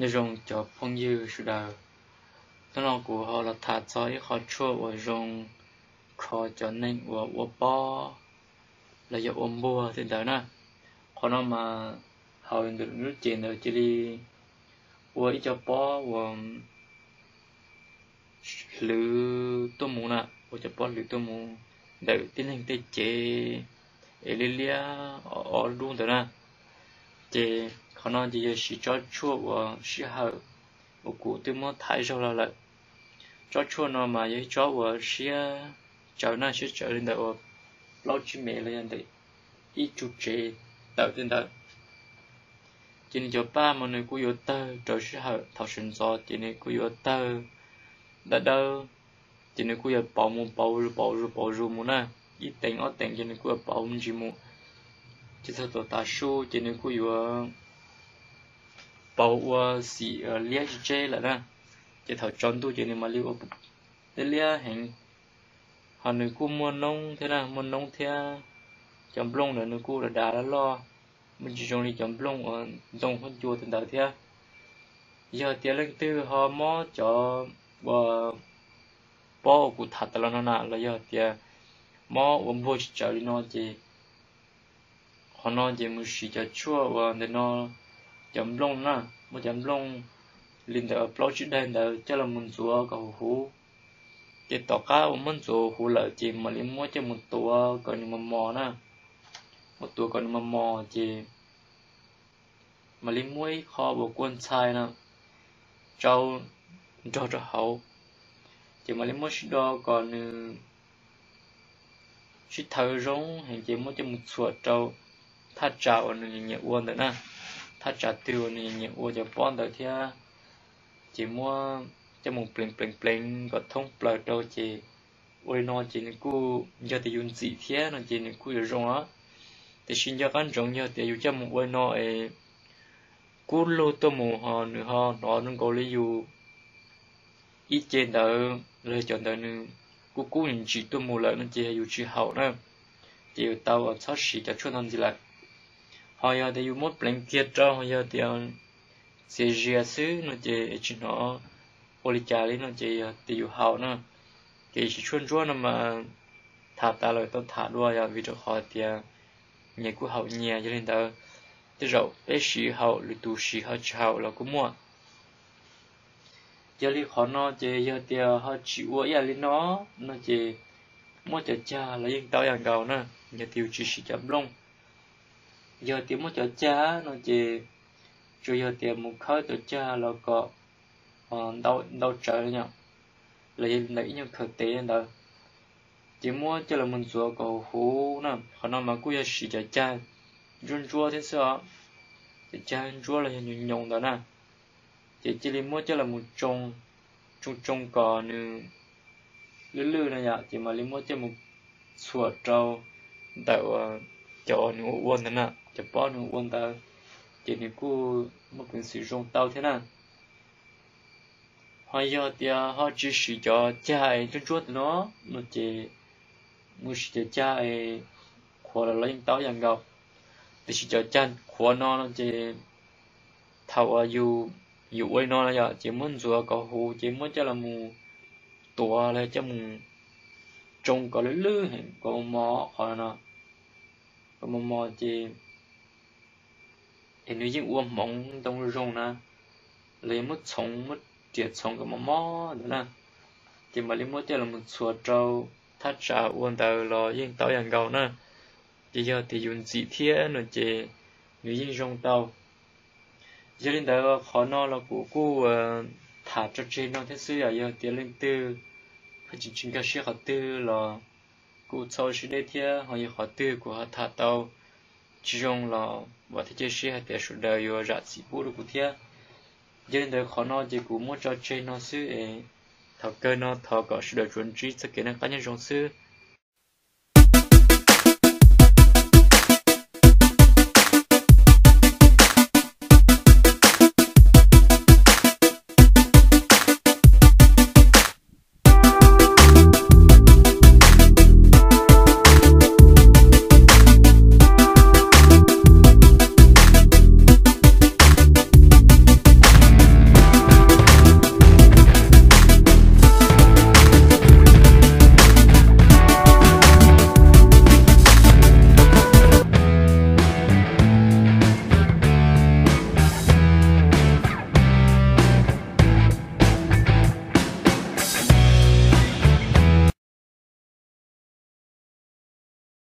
như rong cho phong như sự đời nó là của họ là thả cho họ chua và rong khó cho nên và bó là do ôm bùa thì đó nè họ nó mà họ được nước tiền rồi chỉ đi và cho bó và lử tôm mù nè và cho bó lử tôm mù đợi tiến hành tới chế Elia ở luôn đó nè chế họ nói chỉ chỉ cho chua và chỉ hở một cụ từ mà thái rồi là cho chua nó mà vậy cho và chỉ cho nó chỉ cho lên đó lâu chỉ mẹ lên đấy ít chút chế tạo trên đó chỉ nên cho ba mà người cô yêu tơ rồi chỉ hở thảo sinh gió chỉ nên cô yêu tơ đã đâu chỉ nên cô yêu bảo một muốn nè ít tiền ở tiền chỉ nên cô yêu bảo một chỉ một chỉ theo tổ ta số chỉ nên cô yêu bảo xì lia chế là nè chỉ thảo tròn tu chỉ nên mà liu để lia hành họ người cô mua nông thế nào mua nông theo chấm lông là người cô là đã lo mình chỉ dùng đi chấm lông ở trong con chùa từ đầu theo giờ tiền lên từ họ mò cho và bỏ cụ thật là nó nè là giờ tiền mò vô cho đi nó chỉ họ nói chỉ muốn xí cho chua và để nó chấm lông nè một chấm lông linh đạo plot chữ đen đạo cho là mình chúa cầu hú chỉ tỏ cá mình chúa hú lợi chỉ mà lấy mua cho một tua còn mà mò nè một tua còn mà mò chỉ mà lấy mua kho bộ quân sai nè cho hậu chỉ mà lấy mua đó còn chỉ thở rong hay chỉ mua cho một chuột trâu thắt chảo này nhẹ uốn đấy nè thắt chặt tiêu này nhẹ uốn cho bón tới thì chỉ mua cho một pleng có thông bờ đâu chỉ ôi nó chỉ nên cú giờ thì dùng gì thế nó chỉ nên cú rong á thì xin cho con rong giờ thì dùng cho một ôi nó cú lô tô mù họ nữa họ nó có lý do ít trên đó lời chọn đó nữa cú nhìn chỉ tô mù lại nó chỉ dùng chỉ hậu nữa chỉ tao ở sát xí cho chuột làm gì lại họ giờ thì dùng một blanket cho họ giờ thì sẽ chia sẻ nó chỉ chỉ nó policha lý nó chỉ thì dùng hậu nữa thì chỉ chuyên chúa nó mà thả ta lời tôi thả đua giờ vì cho họ thì nhà của hậu nhà cho nên tao thì rồi bé sĩ hậu lì tu sĩ hậu là cũng mua giờ li họ nó chỉ giờ thì họ chịu giờ li nó chỉ mua cho cha là những tao yang cầu nè giờ tiêu chỉ sĩ chấm lông giờ thì mua cho cha nó chỉ rồi giờ thì một khơi cho cha là có đâu trời nhở là lấy những thực tế đó chỉ mua cho là mình chúa cầu hú nè họ nói mà cũng giờ sĩ cho cha run chúa thế sao thì cha chúa là những nhung đó nè chỉ lấy mua cho là một trồng cỏ nữa lư này nhở chỉ mà lấy mua cho một chuột trâu tạo cho nó uốn thế nè cho bó nó uốn ta chỉ nên cứ một cái sử dụng tàu thế nè họ giờ thì họ chỉ sử cho cha cho chuột nó chỉ mua sử cho cha hoặc là lấy tàu dạng gạo thì sử cho cha của nó chỉ thầuอยู่ไว้นอนแล้วจะมันจัวก็หูจะมันจะละมูตัวอะไรจะมูจงก็ลื่นๆเห็นก็มอขอนะก็มอจะเห็นดูยิ่งอ้วนมองตรงรงนะเลยมัดชงมัดเจียดชงก็มอเดี๋ยวนะจะมาเลยมัดจะละมูชัวเจ้าถ้าจะอ้วนแต่รอยิ่งเต้าอย่างเก่านะจะยอดที่ยุ่นสีเทียนจะดูยิ่งรงเต้าgiờ đến đó khó nó là của thả cho trên nó thế xưa giờ tiền lên tư phải chỉnh chỉnh cái xe họ tư là của sau sự đấy thì họ giờ họ tư của họ thả tàu chỉ dùng là và thế chơi xe để số đời rồi ra chỉ bù được của thế giờ đến đó khó nó chỉ của mua cho trên nó xưa thảo cơ nó thảo có sự đời chuẩn chỉ cho cái nó cá nhân trong xưa